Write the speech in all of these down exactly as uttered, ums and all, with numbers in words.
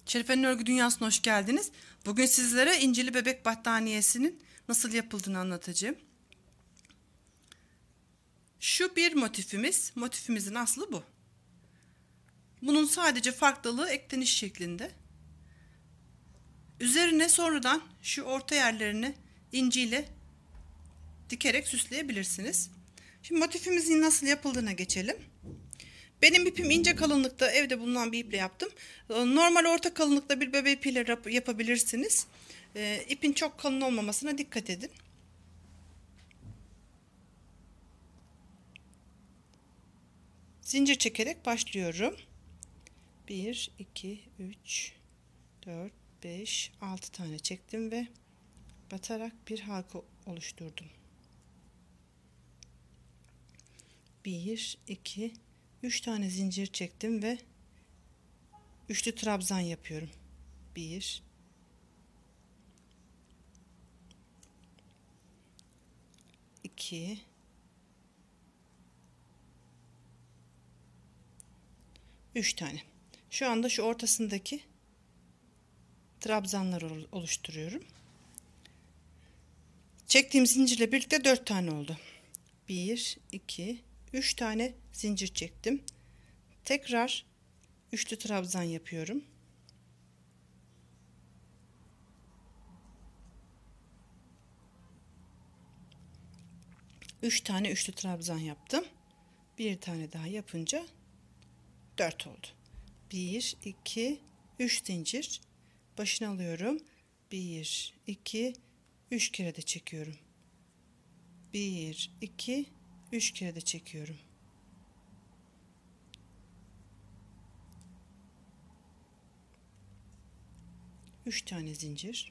Şerife'nin örgü dünyasına hoş geldiniz. Bugün sizlere incili bebek battaniyesinin nasıl yapıldığını anlatacağım. Şu bir motifimiz. Motifimizin aslı bu. Bunun sadece farklılığı ekleniş şeklinde. Üzerine sonradan şu orta yerlerini inciyle dikerek süsleyebilirsiniz. Şimdi motifimizin nasıl yapıldığına geçelim. Benim ipim ince kalınlıkta, evde bulunan bir iple yaptım. Normal orta kalınlıkta bir bebe ipiyle yapabilirsiniz. E, ipin çok kalın olmamasına dikkat edin. Zincir çekerek başlıyorum. bir, iki, üç, dört, beş, altı tane çektim ve batarak bir halka oluşturdum. bir, iki, üç tane zincir çektim ve üçlü trabzan yapıyorum. bir, iki, üç tane. Şu anda şu ortasındaki trabzanları oluşturuyorum. Çektiğim zincirle birlikte dört tane oldu. bir, iki, üç tane zincir çektim. Tekrar üçlü trabzan yapıyorum. üç tane üçlü trabzan yaptım. Bir tane daha yapınca dört oldu. bir, iki, üç zincir. Başını alıyorum. bir, iki, üç kere de çekiyorum. bir, iki, üç kere de çekiyorum. üç tane zincir.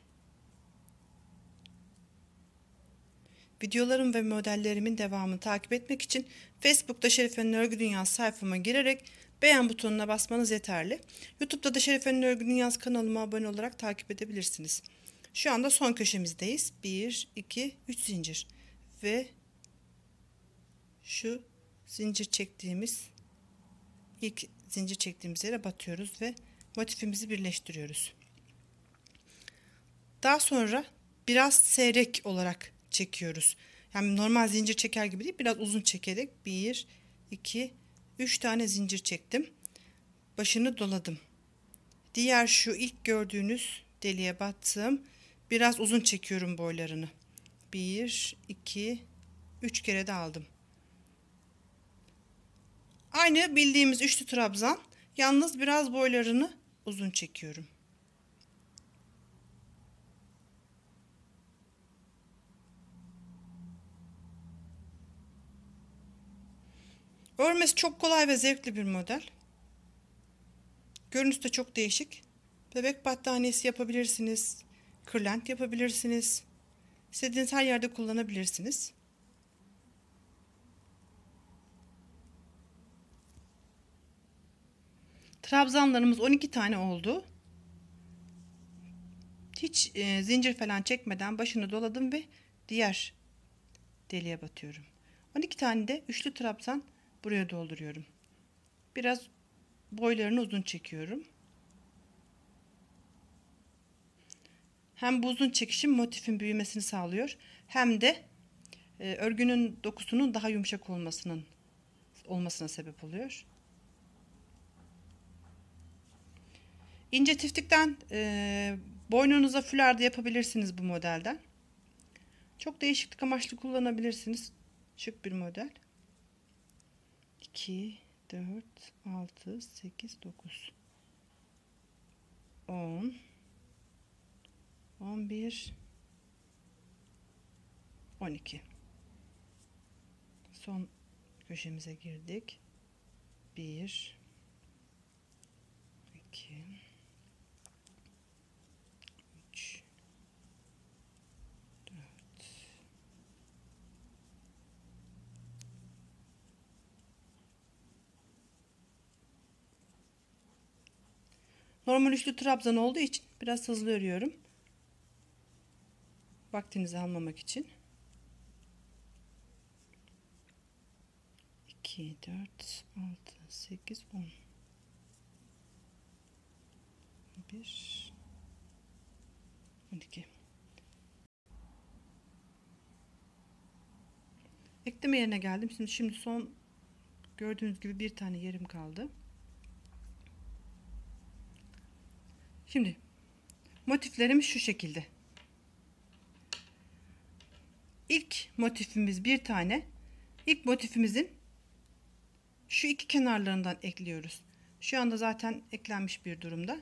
Videolarım ve modellerimin devamını takip etmek için Facebook'ta Şerife'nin Örgü Dünyası sayfama girerek beğen butonuna basmanız yeterli. YouTube'da da Şerife'nin Örgü Dünyası kanalıma abone olarak takip edebilirsiniz. Şu anda son köşemizdeyiz. bir, iki, üç zincir ve şu zincir çektiğimiz ilk zincir çektiğimiz yere batıyoruz ve motifimizi birleştiriyoruz. Daha sonra biraz seyrek olarak çekiyoruz. Yani normal zincir çeker gibi değil, biraz uzun çekerek bir, iki, üç tane zincir çektim. Başını doladım. Diğer şu ilk gördüğünüz deliğe battım. Biraz uzun çekiyorum boylarını. bir, iki, üç kere de aldım. Aynı bildiğimiz üçlü trabzan, yalnız biraz boylarını uzun çekiyorum. Örmesi çok kolay ve zevkli bir model. Görünüşü de çok değişik. Bebek battaniyesi yapabilirsiniz. Kırlent yapabilirsiniz. İstediğiniz her yerde kullanabilirsiniz. Trabzanlarımız on iki tane oldu. Hiç e, zincir falan çekmeden başını doladım ve diğer deliğe batıyorum. on iki tane de üçlü trabzan buraya dolduruyorum. Biraz boylarını uzun çekiyorum. Hem bu uzun çekişim motifin büyümesini sağlıyor, hem de e, örgünün dokusunun daha yumuşak olmasının olmasına sebep oluyor. İnce tiftikten e, boynunuza fular da yapabilirsiniz bu modelden. Çok değişiklik amaçlı kullanabilirsiniz. Şık bir model. iki, dört, altı, sekiz, dokuz, on, on bir, on iki. Son köşemize girdik. bir, iki, üç, dört, normal üçlü trabzan olduğu için biraz hızlı örüyorum. Vaktinizi almamak için. iki, dört, altı, sekiz, on. bir, on iki. Ekleme yerine geldim. Şimdi şimdi son gördüğünüz gibi bir tane yerim kaldı. Şimdi motiflerimiz şu şekilde. İlk motifimiz bir tane. İlk motifimizin şu iki kenarlarından ekliyoruz. Şu anda zaten eklenmiş bir durumda.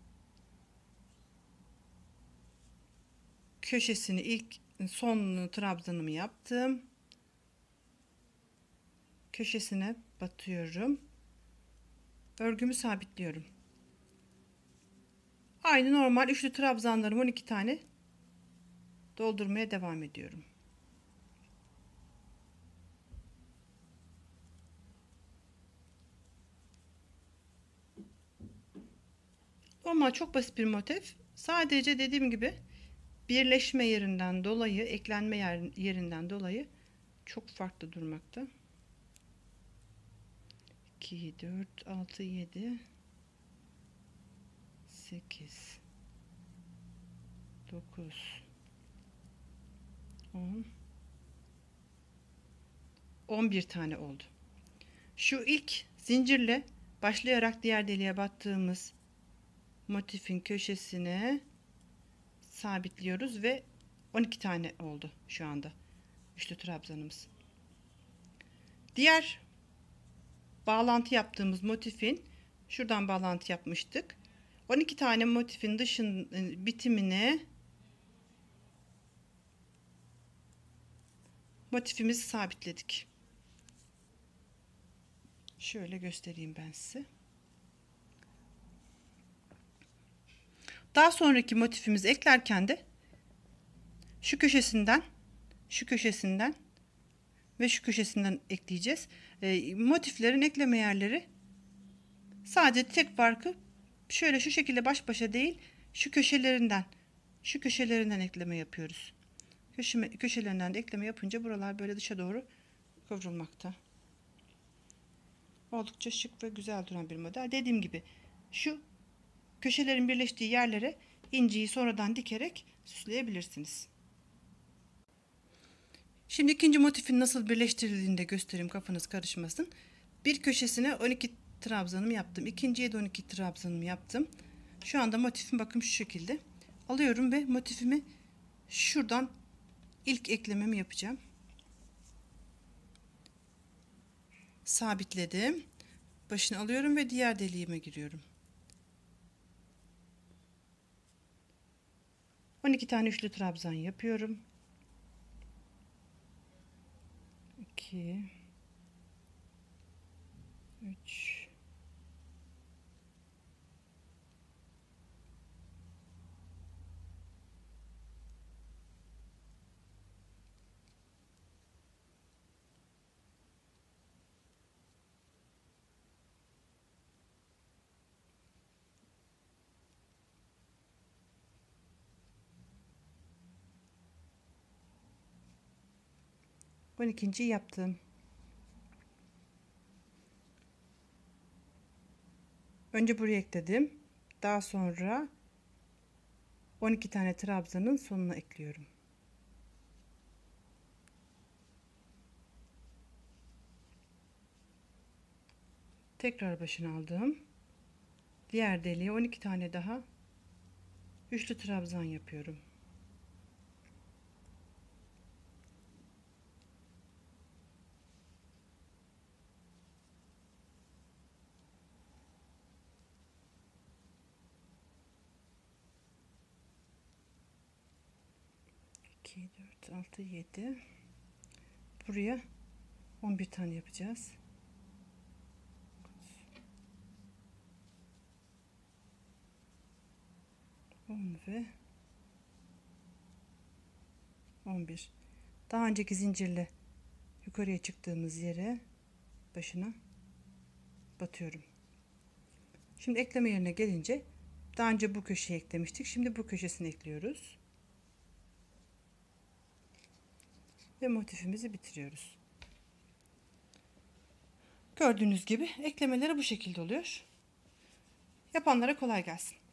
Köşesini ilk son trabzanımı yaptım. Köşesine batıyorum. Örgümü sabitliyorum. Aynı normal üçlü trabzanlarım on iki tane doldurmaya devam ediyorum. Normal çok basit bir motif. Sadece dediğim gibi birleşme yerinden dolayı, eklenme yer, yerinden dolayı çok farklı durmakta. iki, dört, altı, yedi, sekiz, dokuz, on, on bir tane oldu. Şu ilk zincirle başlayarak diğer deliğe battığımız motifin köşesine sabitliyoruz ve on iki tane oldu şu anda üçlü trabzanımız. Diğer bağlantı yaptığımız motifin şuradan bağlantı yapmıştık. on iki tane motifin dışın bitimine motifimizi sabitledik. Şöyle göstereyim ben size. Daha sonraki motifimizi eklerken de şu köşesinden, şu köşesinden ve şu köşesinden ekleyeceğiz. E, motiflerin ekleme yerleri sadece tek farkı şöyle şu şekilde baş başa değil, şu köşelerinden, şu köşelerinden ekleme yapıyoruz. Köşeme, köşelerinden de ekleme yapınca buralar böyle dışa doğru kıvrılmakta. Oldukça şık ve güzel duran bir model. Dediğim gibi şu köşelerin birleştiği yerlere inciyi sonradan dikerek süsleyebilirsiniz. Şimdi ikinci motifin nasıl birleştirildiğini de göstereyim, kafanız karışmasın. Bir köşesine on iki trabzanımı yaptım. İkinciye de on iki trabzanımı yaptım. Şu anda motifim bakın şu şekilde. Alıyorum ve motifimi şuradan ilk eklememi yapacağım. Sabitledim. Başını alıyorum ve diğer deliğime giriyorum. on iki tane üçlü trabzan yapıyorum. iki, üç, on ikinciyi yaptım. Önce buraya ekledim. Daha sonra on iki tane trabzanın sonuna ekliyorum. Tekrar başını aldım. Diğer deliğe on iki tane daha üçlü trabzan yapıyorum. iki, dört, altı, yedi. Buraya on bir tane yapacağız. on ve on bir. Daha önceki zincirle yukarıya çıktığımız yere başına batıyorum. Şimdi ekleme yerine gelince daha önce bu köşeyi eklemiştik. Şimdi bu köşesini ekliyoruz. Ve motifimizi bitiriyoruz. Gördüğünüz gibi eklemeleri bu şekilde oluyor. Yapanlara kolay gelsin.